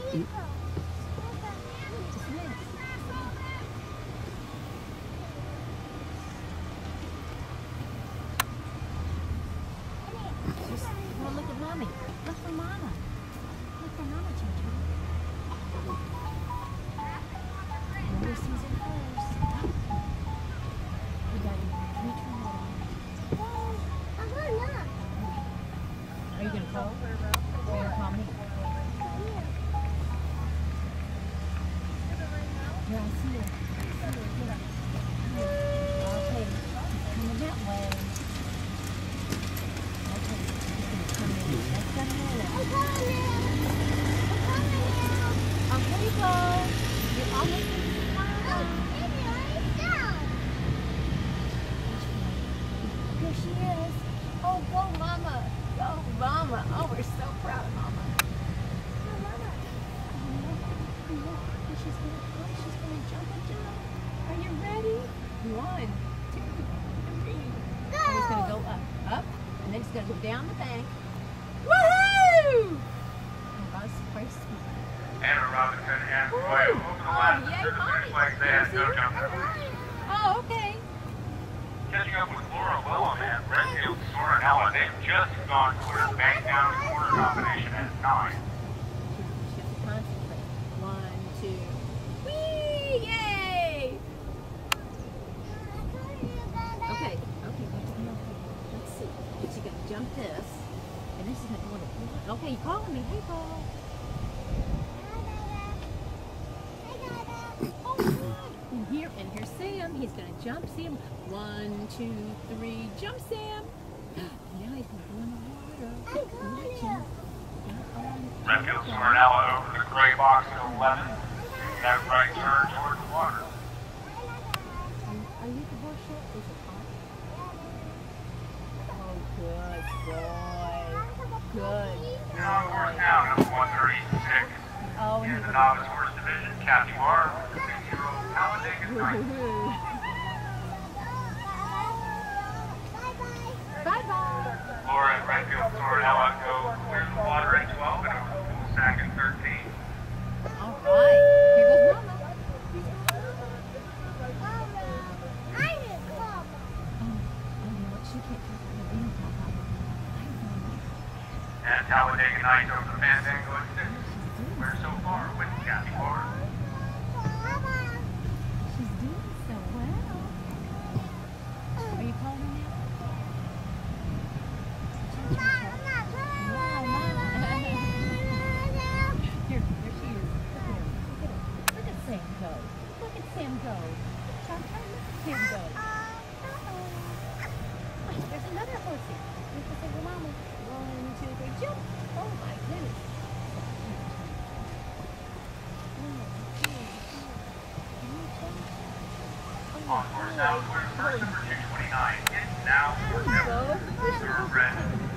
Well, look at mommy. Look for mama. Look for mama, Choo-Choo. Remember Susan first. We got to reach her head on. Are you going to call? Or are you going to call me? Yeah, I see her. Okay, coming that way. Okay, he's going to come in. Let's go ahead. I'm coming now. Okay, you go. You're almost in the car. Here she is. Oh, go, Mama. Go, Mama. Oh, we're so proud of Mama. Go, Mama. She's gonna jump and jump. Are you ready? 1, 2, 3. Go! And it's gonna go up, and then it's gonna go down the bank. Woohoo! And Buzz first. Anna Robinson and Roy over the last finish like they had no jumper. Oh, okay. Catching up with Laura Willem and Redfield Sorenella, they've just gone clear back down the quarter combination at 9. She has to concentrate. 1, 2. Whee! Yay! Okay. Let's see. She's gonna jump this, and this is gonna go in the. Okay, you calling me? Hey, Paul. Oh, good. And here's Sam. He's gonna jump. Sam. 1, 2, 3. Jump, Sam. Now he's gonna go in the water. Redfield Sorenella over the gray box at 11. That right turn toward the water. Are you at the horse show? Is it hot? Oh, good boy. Good. Now, of course, now, number 136. Oh, In the novice horse division, Kathy Barr, 6-year-old Talladega Nights. Bye-bye. Laura and Redfield Sorenella go clear the water at 12 and over the full sack at 13. All right. Here goes Mama. And Talladega Nights over the Fandango at 6. We're so far with Kathy Barr. She's doing so well. Are you calling her now? Here she is. Look at Sam go. Look at Sam go. Look at Sam go. There's another horsey. You can say, well, Mama. 1, 2, 3, jump. Oh my goodness. On course now, we're first number 229. It's now thoroughbred.